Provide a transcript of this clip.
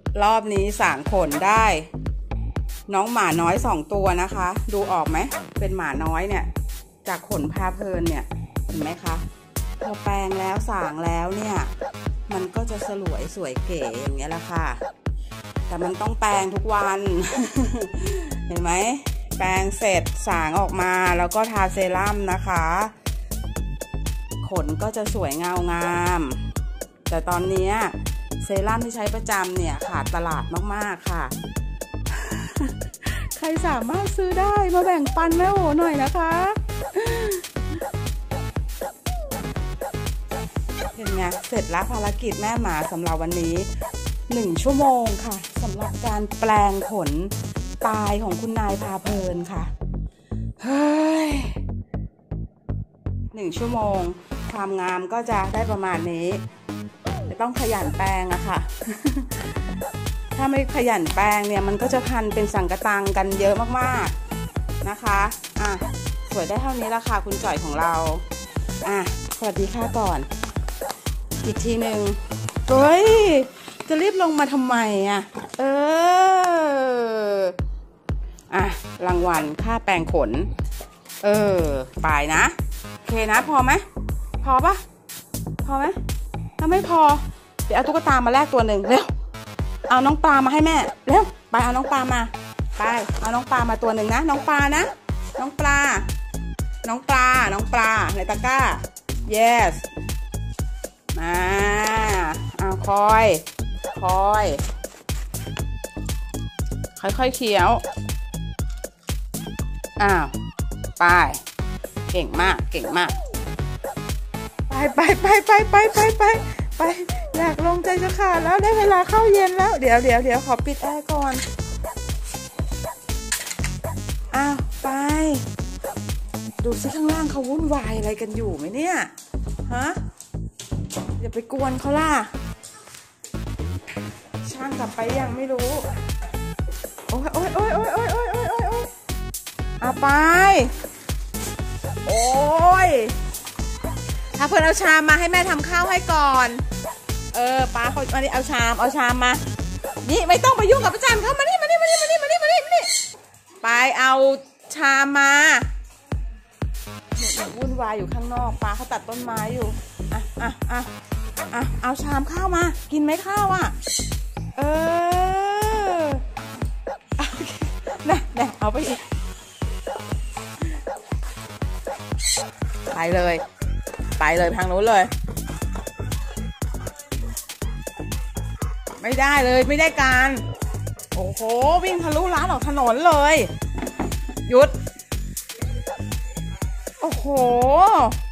รอบนี้สางขนได้น้องหมาน้อย2 ตัวนะคะดูออกไหมเป็นหมาน้อยเนี่ยจากขนพาเพลินเนี่ยเห็นไหมคะพอแปรงแล้วสางแล้วเนี่ยมันก็จะสวยเก๋อย่างเงี้ยแหละค่ะแต่มันต้องแปรงทุกวัน เห็นไหมแปรงเสร็จสางออกมาแล้วก็ทาเซรั่มนะคะขนก็จะสวยเงางามแต่ตอนนี้เซรั่มที่ใช้ประจำเนี่ยขาดตลาดมากๆค่ะ ใครสามารถซื้อได้มาแบ่งปันแม่โอหน่อยนะคะเห็นไงเสร็จแล้วภารกิจแม่หมาสำหรับวันนี้1 ชั่วโมงค่ะสำหรับการแปลงขนตายของคุณนายพาเพลินค่ะเฮ้ย1 ชั่วโมงความงามก็จะได้ประมาณนี้จะต้องขยันแปลงอะค่ะ ถ้าไม่ขยันแปลงเนี่ยมันก็จะพันเป็นสังกะตังกันเยอะมากๆนะคะสวยได้เท่านี้ละค่ะคุณจ่อยของเราสวัสดีค่ะก่อนอีกทีหนึ่งเฮ้ยจะรีบลงมาทำไมรางวัลค่าแปรงขนไปนะโอเคนะพอไหมพอปะพอไหมถ้าไม่พอเดี๋ยวเอาตุ๊กตามาแลกตัวหนึ่งเร็วเอาน้องปลามาให้แม่เร็วไปเอาน้องปลามาไปเอาน้องปลามาตัวหนึ่งนะน้องปลานะน้องปลาในตะกร้า yes เอาคอยค่อยๆเคี้ยวไปเก่งมากไปอยากลงใจจะขาดแล้วได้เวลาเข้าเย็นแล้วเดี๋ยวขอปิดแอร์ก่อนไปดูซิข้างล่างเขาวุ่นวายอะไรกันอยู่ไหมเนี่ยอย่าไปกวนเขาล่ะช่างกลับไปยังไม่รู้โอ้ยไปโอ้ยถ้าเพื่อนเอาชามมาให้แม่ทำข้าวให้ก่อนป้าเขามานี่เอาชามมานี่ไม่ต้องไปยุ่งกับประจันเขามานี่ไปเอาชามมาวุ่นวายอยู่ข้างนอกป้าเขาตัดต้นไม้อยู่เอาชามข้าวมากินไหมข้าวน่ะเอาไปอีกไปเลยทางนู้นเลยไม่ได้เลยไม่ได้การโอ้โหวิ่งทะลุร้านออกถนนเลยหยุดโอ้โห